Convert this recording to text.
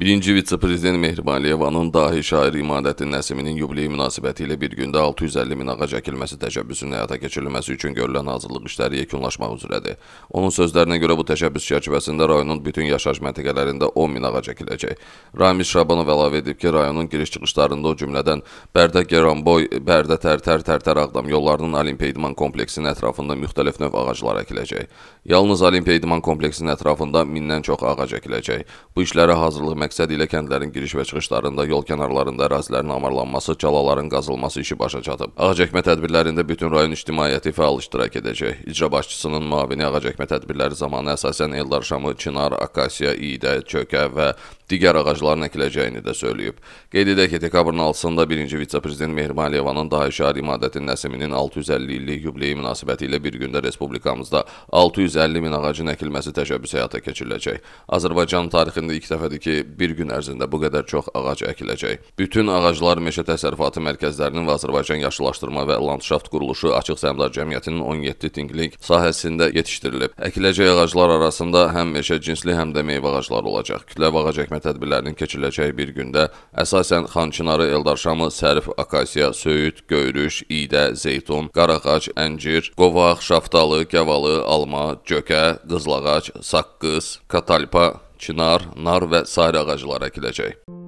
Birinci vitse-prezident Mehriban Əliyevanın dahi şair İmadəddin Nəsiminin yubileyi münasibətilə bir gündə 650 min ağac əkilməsi təşəbbüsünün həyata keçirilməsi üçün görülən hazırlıq işləri yekunlaşmaq üzrədir. Onun sözlərinə görə bu təşəbbüs çərçivəsində rayonun bütün yaşayış məntəqələrində 10 min ağac əkiləcək. Ramiz Şabanov əlavə edib ki, rayonun giriş-çıxışlarında o cümlədən Bərdə-Geranboy, Bərdə-Tərtər-Tərtər-Ağdam yollarının Olimpiya İdman kompleksinin ətrafında müxtəlif növ ağaclar əkiləcək. Yalnız Olimpiya İdman kompleksinin ətrafında 1000-dən çox ağac əkiləcək. Bu işlərə hazırlıq məqsədi ilə kəndlərin giriş və çıxışlarında, yol kənarlarında ərazilərin amarlanması, calaların qazılması işi başa çatıb. Ağac əkmə tədbirlərində bütün rayon ictimaiyyəti fəal iştirak edəcək. İcra başçısının müavini ağac əkmə tədbirləri zamanı əsasən eldar şamı, çınar, akasiya, iydə, çökə və digər ağacların əkiləcəyini də söyləyib. Qeyd edək ki, dekabrın 6-sında birinci vitse-prezident Mehriban Əliyevanın dahi şair İmadəddin Nəsiminin 650 illik yubileyi münasibəti ilə bir gündə respublikamızda 650 min ağacın əkilməsi təşəbbüsü həyata keçiriləcək. Azərbaycan tarixində ilk dəfədir ki, bir gün ərzində bu qədər çox ağac əkiləcək. Bütün ağaclar meşə təsərrüfatı mərkəzlərinin və Azərbaycan Yaşıllaşdırma və Landşaft Quruluşu Açıq Səhmdar Cəmiyyətinin 17 tinqlik sahəsində yetişdirilib. Əkiləcək ağaclar arasında həm meşə cinsli, həm də meyvə ağacları olacaq. Kütləvi ağac əkmə tədbirlərinin keçiriləcəyi bir gündə əsasən Xançınarı, Eldarşamı, Sərif, Akasiya, Söyüd, Göyrüş, İydə, Zeytun, Qarağac, Əncir, Qovaq, Şaftalı, Gəvalı, Alma, Cökə, Qızılağac, Saqqız, Katalpa, Çınar, nar və sair ağaclar əkiləcək.